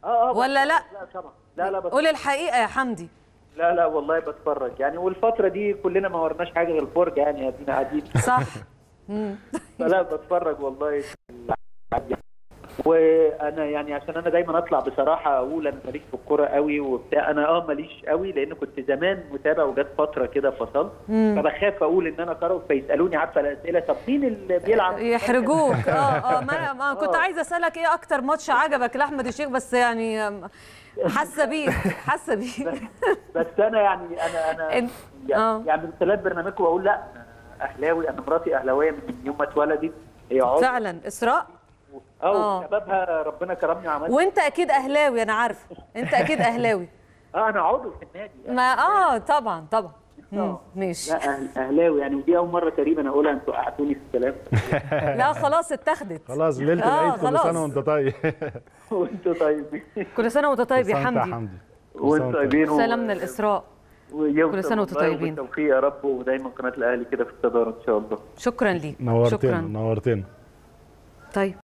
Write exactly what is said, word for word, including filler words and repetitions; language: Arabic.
اه اه ولا لا؟ لا طبعا، لا لا بس قول الحقيقه يا حمدي. لا لا والله بتفرج يعني، والفتره دي كلنا ما ورناش حاجه غير الفرجه يعني، ادينا قاعدين. صح. امم فلا بتفرج والله. وانا يعني عشان انا دايما اطلع بصراحه اقول انا ماليش في الكوره قوي وبتاع، انا اه ماليش قوي لان كنت زمان متابع وجت فتره كده فصلت، فبخاف اقول ان انا كروي فيسالوني عارفه الاسئله، طب مين اللي بيلعب يحرجوك. اه اه ما انا ما كنت عايزه اسالك ايه اكتر ماتش عجبك لاحمد الشيخ، بس يعني حاسه بيك حاسه بيك. بس, بس انا يعني انا انا انت اه يعني من خلال برنامجكم بقول لا اهلاوي، انا مراتي اهلاويه من يوم ما اتولدت، هي عضو فعلا اسراء. اه شبابها ربنا كرمني وعملت. وانت اكيد اهلاوي انا عارفه، انت اكيد اهلاوي. اه انا عضو في النادي يعني. ما اه طبعا طبعا. اه ماشي. لا أهل اهلاوي يعني، ودي اول مره تقريبا اقولها، انتوا قعدتوني في الكلام. لا خلاص اتاخدت. خلاص ليله آه العيد، كل خلاص. سنه وانت طيب. وانتوا طيبين. كل سنه وانت طيب يا كل سنة وأنت حمدي. حمدي. وانتوا طيبين. سلامنا الاسراء. كل سنه وانتم طيبين. بالتوفيق يا رب، ودايما قناه الاهلي كده في الصداره ان شاء الله. شكرا ليك. نورتنا شكرا. نورتنا. طيب